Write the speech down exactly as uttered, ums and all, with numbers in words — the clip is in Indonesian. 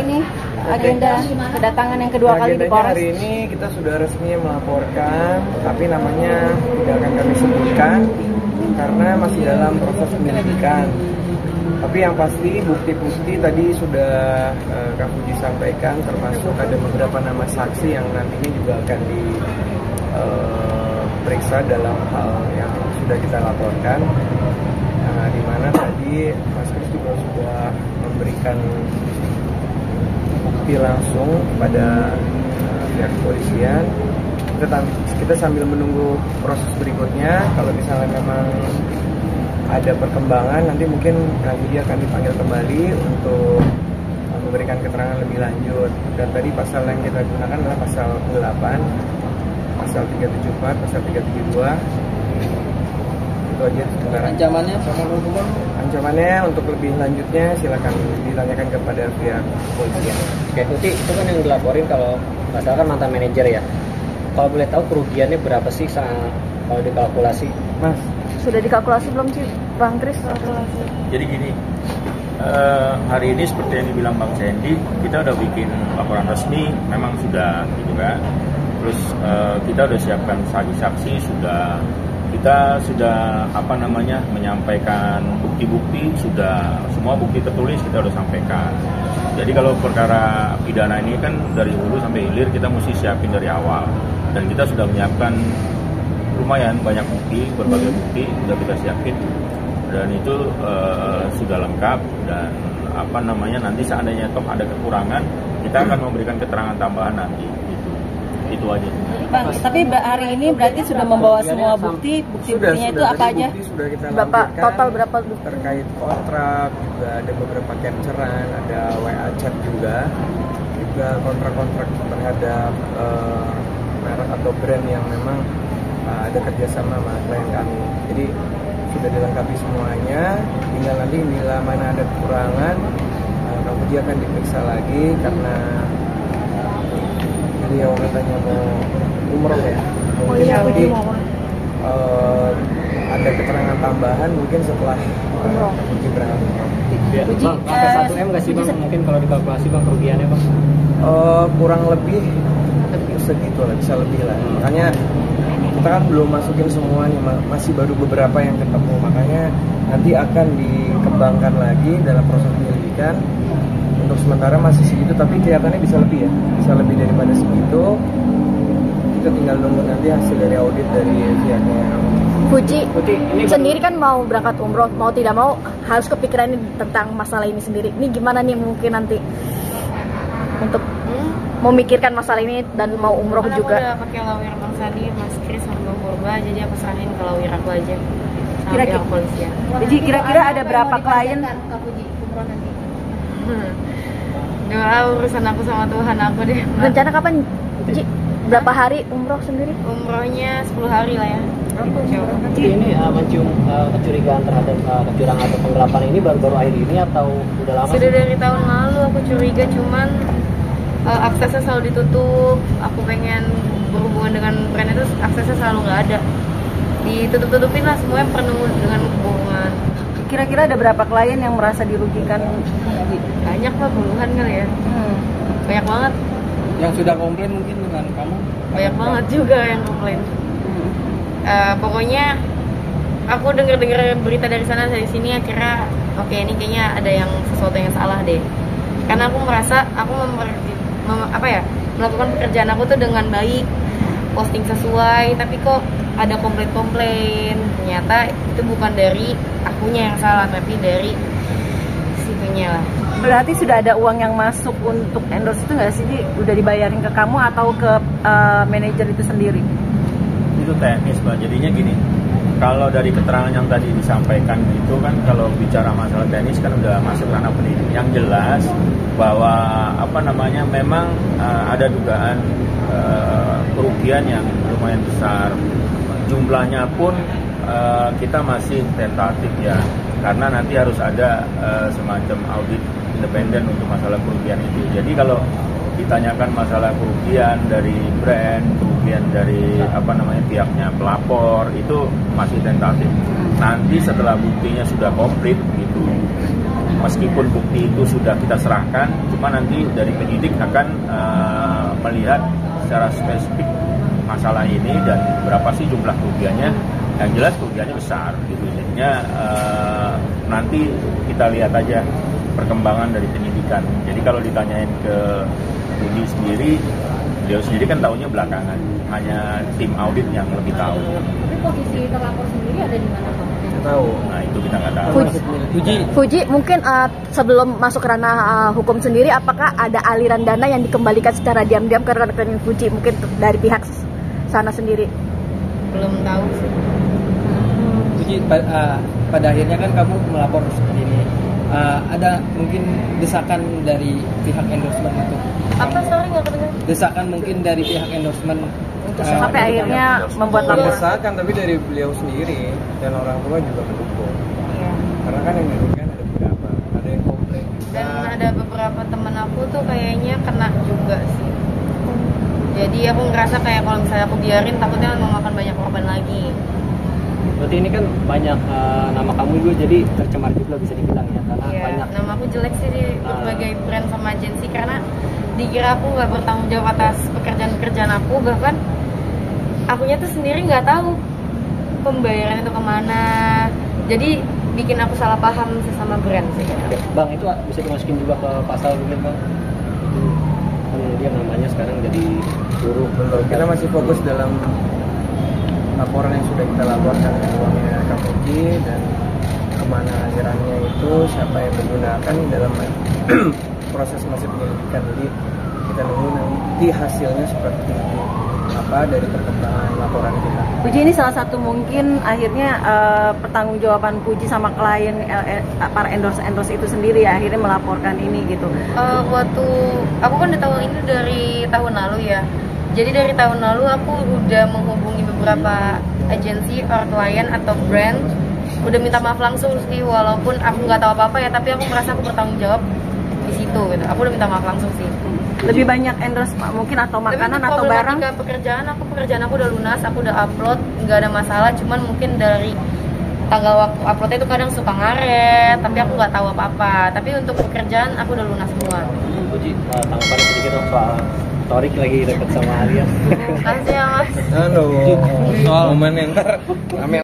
ini agenda kedatangan yang kedua kali di Polres? Hari ini kita sudah resmi melaporkan, tapi namanya tidak akan kami sebutkan karena masih dalam proses penyelidikan. Tapi yang pasti bukti-bukti tadi sudah uh, Kak Fuji sampaikan, termasuk ada beberapa nama saksi yang nantinya juga akan diperiksa uh, dalam hal yang sudah kita laporkan. Nah, di mana tadi Mas Kris juga sudah memberikan bukti langsung kepada uh, pihak kepolisian. Kita, kita sambil menunggu proses berikutnya. Kalau misalnya memang ada perkembangan, nanti mungkin dia akan dipanggil kembali untuk uh, memberikan keterangan lebih lanjut. Dan tadi pasal yang kita gunakan adalah pasal delapan, pasal tiga tujuh empat, pasal tiga tujuh dua. Itu aja sebenarnya. Ancamannya sama hukuman? Ancamannya untuk lebih lanjutnya silakan ditanyakan kepada pihak kepolisian. Oke, Tuti, itu kan yang dilaporin kalau nggak salah kan mantan manajer ya. Kalau boleh tahu kerugiannya berapa sih kalau dikalkulasi? Mas, sudah dikalkulasi belum sih Bang Kris? Jadi gini, uh, hari ini seperti yang dibilang Bang Sandy, kita udah bikin laporan resmi, memang sudah gitu kan. Terus uh, kita udah siapkan saksi-saksi, sudah kita sudah apa namanya menyampaikan bukti-bukti, sudah semua bukti tertulis kita udah sampaikan. Jadi kalau perkara pidana ini kan dari hulu sampai hilir kita mesti siapin dari awal, dan kita sudah menyiapkan lumayan banyak bukti, berbagai bukti sudah kita siapin, dan itu uh, sudah lengkap. Dan apa namanya nanti seandainya toh ada kekurangan, kita akan memberikan keterangan tambahan nanti. Itu, itu aja. Bang, tapi hari ini berarti sudah membawa semua bukti, bukti-buktinya itu apa aja? Sudah kita berapa total berapa bukti? Terkait kontrak juga ada beberapa capturean, ada W A chat juga, juga kontrak-kontrak terhadap uh, merek atau brand yang memang uh, ada kerjasama sama klien kami. Jadi sudah dilengkapi semuanya, tinggal nanti bila mana ada kekurangan, uh, Kak Fuji akan diperiksa lagi karena beliau katanya mau umroh ya. Oh iya, jadi uh, ada keterangan tambahan mungkin setelah umroh. Kak Fuji berangkat umroh. Ya, Bang, sampai satu M nggak sih Bang? Mungkin kalau dikalkulasi Bang kerugiannya Bang? Uh, kurang lebih segitu lah, bisa lebih lah. Hmm. Makanya kita kan belum masukin semua nih, masih baru beberapa yang ketemu. Makanya nanti akan dikembangkan lagi dalam proses penyelidikan. Untuk sementara masih segitu, tapi kelihatannya bisa lebih ya, bisa lebih daripada segitu. Kita tinggal nunggu nanti hasil dari audit dari pihaknya. Fuji sendiri kan mau berangkat umroh, mau tidak mau harus kepikiran tentang masalah ini sendiri. Ini gimana nih mungkin nanti untuk hmm? memikirkan masalah ini dan mau umroh kan juga? Aku udah pakai lawyer Bang Sandi, Mas Kris sama Bang Purba, jadi aku serahin ke lawyer aku aja. Kira-kira polisian. Jadi kira-kira ada berapa klien? Hmm. Doa urusan aku sama Tuhan aku deh. Rencana kapan, Ji? Berapa hari umroh sendiri? Umrohnya sepuluh hari lah ya. Jadi ini uh, mencium uh, kecurigaan terhadap uh, kecurangan atau penggelapan ini baru-baru akhir ini atau udah lama? Sudah dari tahun lalu aku curiga, cuman uh, aksesnya selalu ditutup. Aku pengen berhubungan dengan brand itu, aksesnya selalu nggak ada. Ditutup-tutupin lah semuanya penuh dengan hubungan. Kira-kira ada berapa klien yang merasa dirugikan? Banyak lah, puluhan kali ya. Hmm. Banyak banget. Yang sudah komplain mungkin dengan kamu? Banyak banget juga yang komplain. Hmm. Uh, pokoknya aku dengar-dengar berita dari sana dari sini, akhirnya oke okay, ini kayaknya ada yang sesuatu yang salah deh. Karena aku merasa aku memper, mem, apa ya melakukan pekerjaan aku tuh dengan baik, posting sesuai, tapi kok ada komplain-komplain. Ternyata itu bukan dari akunya yang salah, tapi dari situnya lah. Berarti sudah ada uang yang masuk untuk endorse itu nggak sih? Udah dibayarin ke kamu atau ke uh, manajer itu sendiri? Itu teknis Mbak, jadinya gini, kalau dari keterangan yang tadi disampaikan itu kan kalau bicara masalah teknis kan udah masuk ranah penyidik. Yang jelas bahwa apa namanya memang uh, ada dugaan uh, kerugian yang lumayan besar. Jumlahnya pun uh, kita masih tentatif ya, karena nanti harus ada uh, semacam audit independen untuk masalah kerugian itu. Jadi kalau ditanyakan masalah kerugian dari brand, kerugian dari apa namanya pihaknya pelapor, itu masih tentatif. Nanti setelah buktinya sudah komplit gitu, meskipun bukti itu sudah kita serahkan, cuma nanti dari penyidik akan uh, melihat secara spesifik masalah ini dan berapa sih jumlah kerugiannya. Yang jelas kerugiannya besar gitu. Jadinya uh, nanti kita lihat aja perkembangan dari penyidikan. Jadi kalau ditanyain ke Budi sendiri, beliau sendiri kan tahunya belakangan, hanya tim audit yang lebih tahu. Tapi posisi terlapor sendiri ada di mana, Pak? Tahu. Nah itu kita nggak tahu. Fuji, Fuji, Fuji mungkin uh, sebelum masuk ke ranah uh, hukum sendiri, apakah ada aliran dana yang dikembalikan secara diam-diam ke rekening Fuji mungkin dari pihak sana sendiri? Belum tahu sih. Fuji, pa- uh, pada akhirnya kan kamu melapor seperti ini. Uh, ada mungkin desakan dari pihak endorsement itu? Apa sorry nggak kedengar? Desakan mungkin dari pihak endorsement Untuk uh, sampai akhirnya membuat Bukan laporan. desakan, tapi dari beliau sendiri dan orang tua juga mendukung. Iya. Karena kan yang dirugikan ada beberapa, ada yang komplain juga. Dan ada beberapa teman aku tuh kayaknya kena juga sih. Jadi aku ngerasa kayak kalau misalnya aku biarin takutnya memakan banyak korban lagi. Berarti ini kan banyak uh, nama kamu juga jadi tercemar juga bisa dibilang ya, karena Iya, banyak. nama aku jelek sih di berbagai brand sama agensi karena dikira aku nggak bertanggung jawab atas pekerjaan-pekerjaan aku, bahkan akunya tuh sendiri nggak tahu pembayaran itu kemana. Jadi bikin aku salah paham sih sama brand sih. Oke, Bang, itu bisa dimasukin juga ke pasal mungkin Bang. Itu kan dia namanya sekarang jadi suruh. Belum, kita masih fokus dalam laporan yang sudah kita laporkan, uangnya Kapolri dan kemana alirannya itu, siapa yang menggunakan dalam proses masih penyelidikan. Jadi kita nunggu nanti hasilnya seperti apa dari perkembangan laporan kita. Puji ini salah satu mungkin akhirnya uh, pertanggungjawaban Puji sama klien uh, para endorse endorse itu sendiri ya, akhirnya melaporkan ini gitu. Uh, waktu aku kan udah tahu ini dari tahun lalu ya. Jadi dari tahun lalu aku udah menghubungi beberapa agensi or klien atau brand, udah minta maaf langsung sih, walaupun aku nggak tahu apa-apa ya, tapi aku merasa aku bertanggung jawab di situ gitu. Aku udah minta maaf langsung sih. Lebih banyak endorse mungkin atau makanan Tapi atau barang? problematika pekerjaan aku pekerjaan aku udah lunas, aku udah upload, nggak ada masalah. Cuman mungkin dari tanggal waktu uploadnya itu kadang suka ngaret, tapi aku nggak tahu apa-apa. Tapi untuk pekerjaan aku udah lunas semua. Puji, uh, tanggapan sedikit dong soal Torik lagi deket sama Alia. Makasih ya mas. Halo, soal momen yang rame